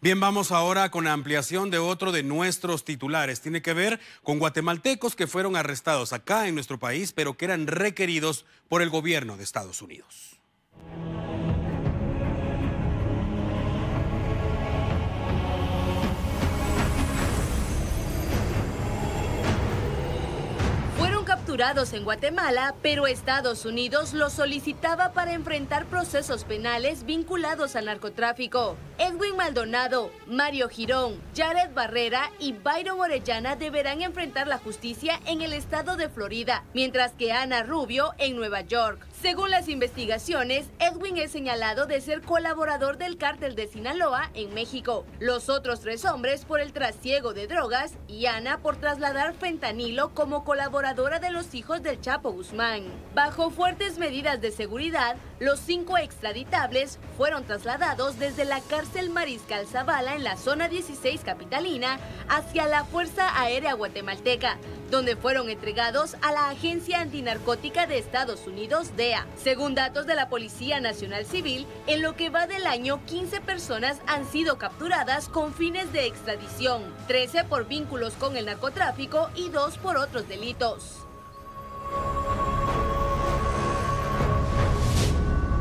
Bien, vamos ahora con la ampliación de otro de nuestros titulares. Tiene que ver con guatemaltecos que fueron arrestados acá en nuestro país, pero que eran requeridos por el gobierno de Estados Unidos. Capturados en Guatemala, pero Estados Unidos los solicitaba para enfrentar procesos penales vinculados al narcotráfico. Edwin Maldonado, Mario Girón, Jared Barrera y Byron Orellana deberán enfrentar la justicia en el estado de Florida, mientras que Ana Rubio en Nueva York. Según las investigaciones, Edwin es señalado de ser colaborador del cártel de Sinaloa en México. Los otros 3 hombres por el trasiego de drogas y Ana por trasladar fentanilo como colaboradora de los hijos del Chapo Guzmán. Bajo fuertes medidas de seguridad, los 5 extraditables fueron trasladados desde la cárcel Mariscal Zavala en la zona 16 capitalina hacia la Fuerza Aérea Guatemalteca, donde fueron entregados a la Agencia Antinarcótica de Estados Unidos, DEA. Según datos de la Policía Nacional Civil, en lo que va del año, 15 personas han sido capturadas con fines de extradición, 13 por vínculos con el narcotráfico y 2 por otros delitos.